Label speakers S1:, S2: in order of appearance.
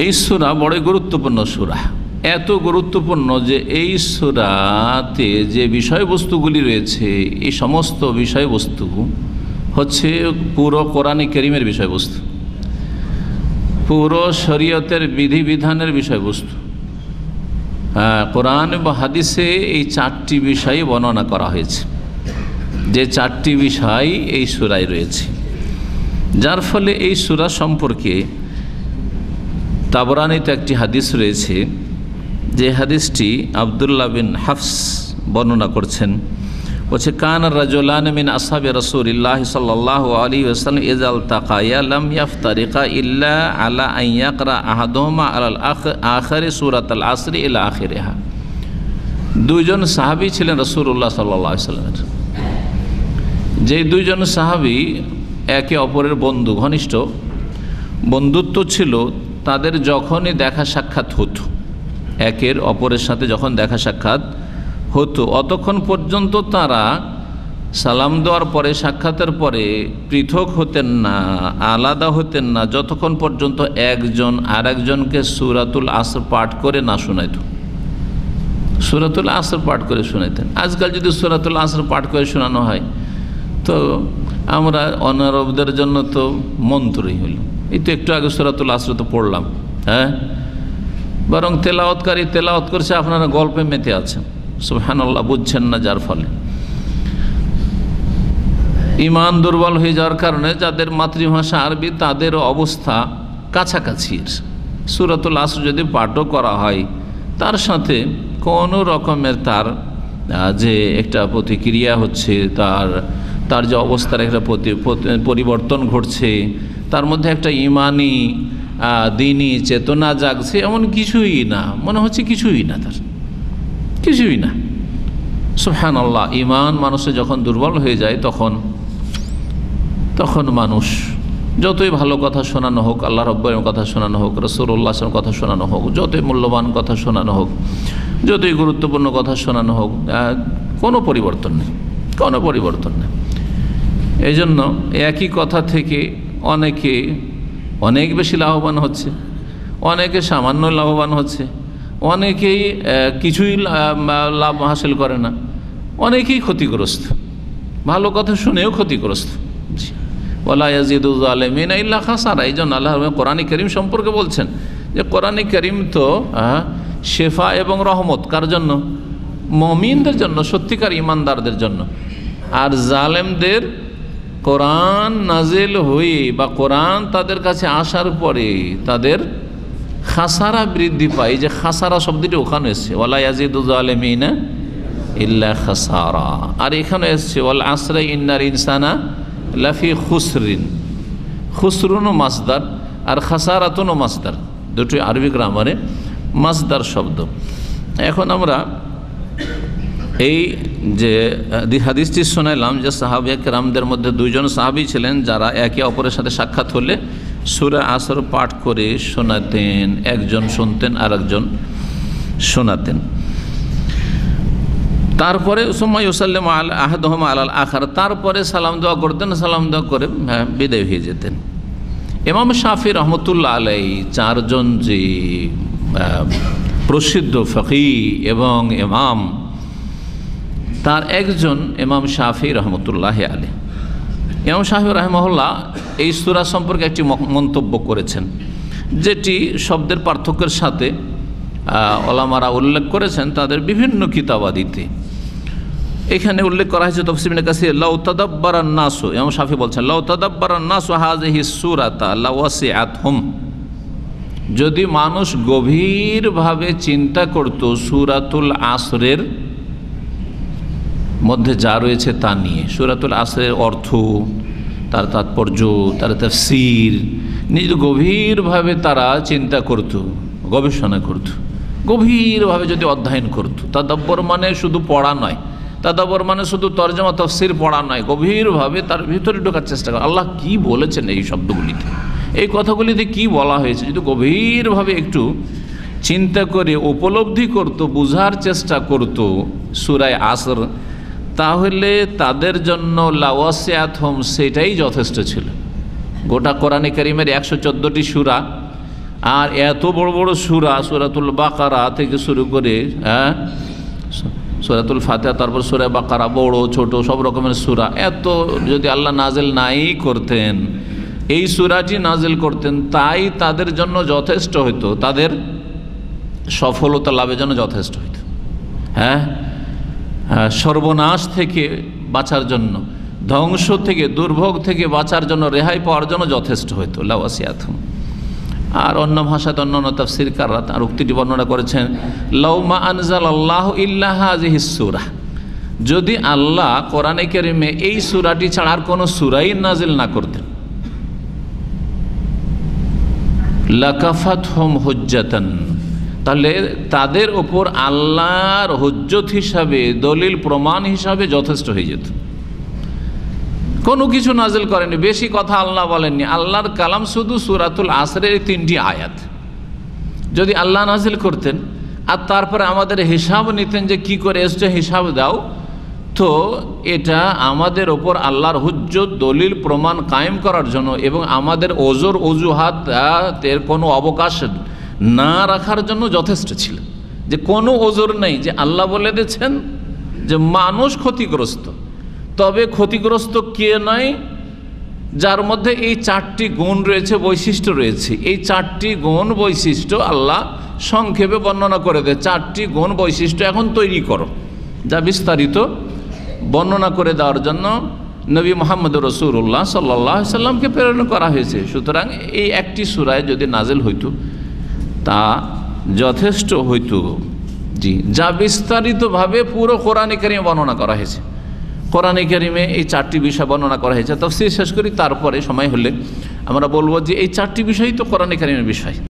S1: এই সূরা বড় গুরুত্বপূর্ণ সূরা, এত গুরুত্বপূর্ণ যে এই সূরাতে যে বিষয়বস্তুগুলি রয়েছে এই সমস্ত বিষয়বস্তু হচ্ছে পুরো কোরআনে কারীমের বিষয়বস্তু, পুরো শরীয়তের বিধিবিধানের বিষয়বস্তু। কোরআন বা হাদিসে এই চারটি বিষয় বর্ণনা করা হয়েছে, যে চারটি বিষয় এই সূরায় রয়েছে, যার ফলে এই সূরা সম্পর্কে তাবরানীতে একটি হাদিস রয়েছে, যে হাদিসটি আব্দুল্লাহ বিন হাফস বর্ণনা করছেন। বলছে কান রাজুলান মিন আসহাবি রাসূলিল্লাহ সাল্লাল্লাহু আলাইহি ওয়াসাল্লাম ইযা ইলতাকায়া লাম ইফতারিকা ইল্লা আলা আন ইয়াকরা আহাদুহুমা আলাল আখিরি সূরাতুল আসর ইলা আখিরিহা। দুইজন সাহাবী ছিলেন রাসূলুল্লাহ সাল্লাল্লাহু আলাইহি ওয়াসাল্লামের, যে দুইজন সাহাবী একে অপরের বন্ধু, ঘনিষ্ঠ বন্ধুত্ব ছিল তাদের। যখনই দেখা সাক্ষাৎ হতো, একের অপরের সাথে যখন দেখা সাক্ষাৎ হতো, অতক্ষণ পর্যন্ত তারা সালাম দেওয়ার পরে, সাক্ষাতের পরে পৃথক হতেন না, আলাদা হতেন না, যতক্ষণ পর্যন্ত একজন আর একজনকে সূরাতুল আসর পাঠ করে না শোনাইত। সূরাতুল আসর পাঠ করে শোনাইতেন। আজকাল যদি সূরাতুল আসর পাঠ করে শোনানো হয় তো আমরা অনারবদের জন্য তো মন্ত্রই হলো, এই তো একটু আগে সূরাতুল আসর তো পড়লাম, হ্যাঁ, বরং তেলাওয়াতকারী তেলাওয়াত করছে, আপনারা গল্পে মেতে আছেন, সুবহানাল্লাহ, বুঝছেন না। যার ফলে ঈমান দুর্বল হয়ে যাওয়ার কারণে যাদের মাতৃভাষা আরবি তাদের অবস্থা কাছাকাছি। সূরাতুল আসর যদি পাঠও করা হয়, তার সাথে কোনো রকমের তার যে একটা প্রতিক্রিয়া হচ্ছে, তার যে অবস্থার একটা পরিবর্তন ঘটছে, তার মধ্যে একটা ঈমানি দ্বীনি চেতনা জাগছে, এমন কিছুই না, মনে হচ্ছে কিছুই না, তার কিছুই না। সুবহানাল্লাহ, ঈমান মানুষের যখন দুর্বল হয়ে যায় তখন মানুষ যতই ভালো কথা শোনানো হোক, আল্লাহ রাব্বুল কথা শোনানো হোক, রাসূলুল্লাহ সাল্লাল্লাহু আলাইহি ওয়াসাল্লাম কথা শোনানো হোক, যতই মূল্যবান কথা শোনানো হোক, যতই গুরুত্বপূর্ণ কথা শোনানো হোক, কোনো পরিবর্তন নেই, কোনো পরিবর্তন নেই। এই জন্য একই কথা থেকে অনেকে অনেক বেশি লাভবান হচ্ছে, অনেকে সামান্য লাভবান হচ্ছে, অনেকেই কিছুই লাভ হাসিল করে না, অনেকেই ক্ষতিগ্রস্ত, ভালো কথা শুনেও ক্ষতিগ্রস্ত। ওয়ালা ইয়াজিদুল জালিমিনা ইল্লা খাসারা। এই জন্য আল্লাহ কোরআনে কারীম সম্পর্কে বলছেন যে কোরআনে কারীম তো শেফা এবং রহমত কার জন্য? মুমিনদের জন্য, সত্যিকার ঈমানদারদের জন্য। আর জালেমদের কোরআন নাজিল হয়ে বা কোরআন তাদের কাছে আসার পরে তাদের খাসারা বৃদ্ধি পায়। যে খাসারা শব্দটি ওখানে এসছে, ওয়ালা ইয়াজিদুল জালিমিনা ইল্লা খাসারা। আর এখানে এসছে ওয়াল আসরি ইন্নাল ইনসানা লাফি খুসরিন। খুসরুনও মাসদার আর খাসারাতুনও মাসদার, দুটোই আরবি গ্রামারে মাসদার শব্দ। এখন আমরা এই যে হাদিসটি শোনাইলাম যে সাহাবায়ে কেরামদের মধ্যে দুইজন সাহাবী ছিলেন যারা একে অপরের সাথে সাক্ষাৎ হলে সূরা আসর পাঠ করে শোনাতেন, একজন শুনতেন আর একজন শোনাতেন। তারপরে সুম্মা ইউসাল্লিমু আলা আহাদুহুমা আলাল আখার, তারপরে সালাম দোয়া করতেন, সালাম দোয়া করে বিদায় হয়ে যেতেন। ইমাম শাফি রহমতুল্লাহ আলাইহি চারজন যে প্রসিদ্ধ ফকিহ এবং ইমাম, তার একজন ইমাম শাফি রহমতুল্লাহ আলাইহি। ইমাম শাফি রাহিমাহুল্লাহ এই সূরা সম্পর্কে একটি মন্তব্য করেছেন, যেটি শব্দের পার্থক্যের সাথে ওলামারা উল্লেখ করেছেন তাদের বিভিন্ন কিতাবাদিতে। এখানে উল্লেখ করা হয়েছে তাফসীর ইবনে কাসীর, লাউ তাদাব্বারান নাসু, ইমাম শাফি বলছেন লাউ তাদাব্বারান নাসু হাযিহি সূরাতা লাওয়াসিআতহুম, যদি মানুষ গভীরভাবে চিন্তা করত সূরাতুল আসরের মধ্যে যা রয়েছে তা নিয়ে, সূরাতুল আসরের অর্থ, তার তাৎপর্য, তার তাফসীর নিজে গভীরভাবে তারা চিন্তা করত, গবেষণা করত, গভীরভাবে যদি অধ্যয়ন করত। তাদাব্বর মানে শুধু পড়া নয়, তাদাব্বর মানে শুধু তরজমা তাফসীর পড়া নয়, গভীরভাবে তার ভিতরে ঢোকার চেষ্টা করে। আল্লাহ কি বলেছেন এই শব্দগুলিতে, এই কথাগুলিতে কি বলা হয়েছে, যদি গভীরভাবে একটু চিন্তা করে উপলব্ধি করত, বুঝার চেষ্টা করত সূরা আসর, তাহলে তাদের জন্য লাওয়াসিআতহুম সেটাই যথেষ্ট ছিল। গোটা কোরআনে কারীমের 114টি সূরা আর এত বড় বড় সূরা, সূরাতুল বাকারা থেকে শুরু করে সূরাতুল ফাতিহা, তারপর সূরা বাকারা, বড় ছোট সব রকমের সূরা, এত যদি আল্লাহ নাজিল নাই করতেন, এই সূরাটি নাজিল করতেন, তাই তাদের জন্য যথেষ্ট হইতো, তাদের সফলতা লাভের জন্য যথেষ্ট হইতো। সর্বনাশ থেকে বাঁচার জন্য, ধ্বংস থেকে, দুর্ভোগ থেকে বাঁচার জন্য, রেহাই পাওয়ার জন্য যথেষ্ট হইতো। লাওয়াসিয়াতুম। আর অন্য ভাষাতে অন্যান্য তাফসীরকাররা তার উক্তিটি বর্ণনা করেছেন, লাউ মা আনজালাল্লাহু ইল্লা হাযিহিস সূরা, যদি আল্লাহ কোরআনে কারিমে এই সূরাটি ছাড়া আর কোনো সূরাই নাজিল না করতেন, লাকাফাতহুম হুজ্জাতান, তাহলে তাদের ওপর আল্লাহর হুজ্জত হিসাবে, দলিল প্রমাণ হিসাবে যথেষ্ট হয়ে যেত। কোনো কিছু নাজিল করেনি, বেশি কথা আল্লাহ বলেননি। আল্লাহর কালাম শুধু সূরাতুল আসরের 3টি আয়াত যদি আল্লাহ নাজিল করতেন আর তারপরে আমাদের হিসাব নিতেন যে কি করে এসছে, হিসাব দাও, তো এটা আমাদের ওপর আল্লাহর হুজ্জত, দলিল প্রমাণ কায়েম করার জন্য এবং আমাদের ওজর অজুহাতের কোনো অবকাশ না রাখার জন্য যথেষ্ট ছিল। যে কোনো ওজর নেই, যে আল্লাহ বলে দিয়েছেন যে মানুষ ক্ষতিগ্রস্ত, তবে ক্ষতিগ্রস্ত কে নয়, যার মধ্যে এই 4টি গুণ রয়েছে, বৈশিষ্ট্য রয়েছে। এই 4টি গুণ বৈশিষ্ট্য আল্লাহ সংক্ষেপে বর্ণনা করে দেয়। 4টি গুণ বৈশিষ্ট্য এখন তৈরি করো, যা বিস্তারিত বর্ণনা করে দেওয়ার জন্য নবী মুহাম্মদ রাসূলুল্লাহ সাল্লাল্লাহু আলাইহি সাল্লামকে প্রেরণ করা হয়েছে। সুতরাং এই একটি সূরায় যদি নাজিল হইতো তা যথেষ্ট হইতো। জি, যা বিস্তারিতভাবে পুরো কোরআনে কারিমে বর্ণনা করা হয়েছে। কোরআনে কারিমে এই 4টি বিষয় বর্ণনা করা হয়েছে। তাফসীর শেষ করি, তারপরে সময় হলে আমরা বলবো যে এই 4টি বিষয়ই তো কোরআনে কারিমের বিষয়।